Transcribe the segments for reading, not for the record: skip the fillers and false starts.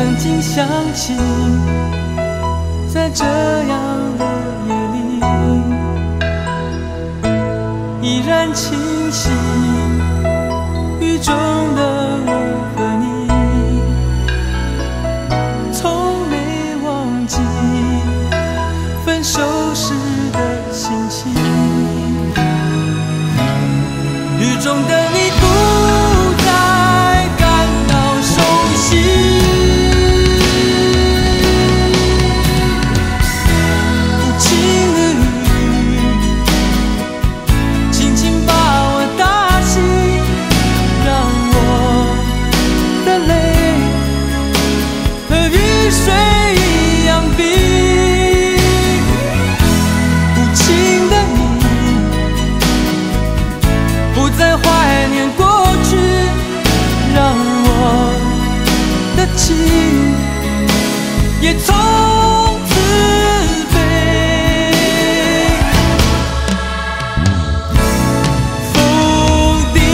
曾经想起，在这样的夜里，依然清晰，雨中的我和你，从没忘记分手时的心情。雨中的你不再感到熟悉，也从此飞。风笛，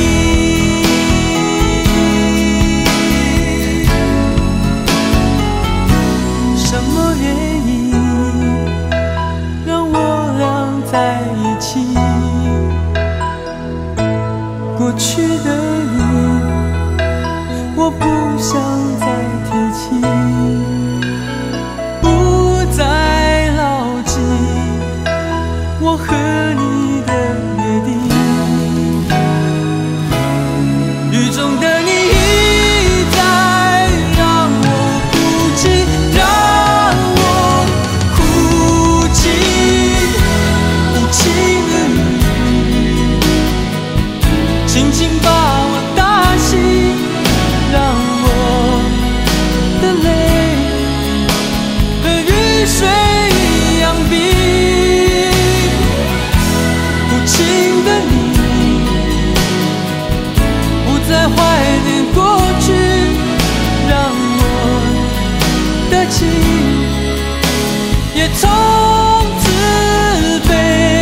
什么原因让我俩在一起？过去的你，我不想再提起，不再牢记我和你的约定。雨中的你一再让我哭泣，让我哭泣。无情的你，轻轻把我打醒，让我的泪和雨水一样冰。无情的你，不再怀念过去，让我的情也从此飞。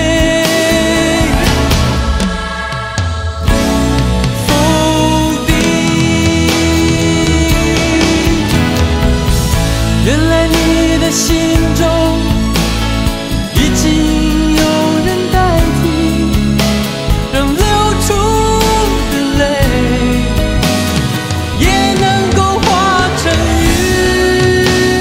原来你的心中已经有人代替，让流出的泪也能够化成雨。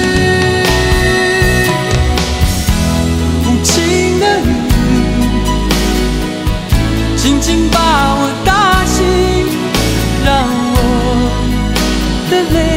无情的雨，轻轻把我打醒，让我的泪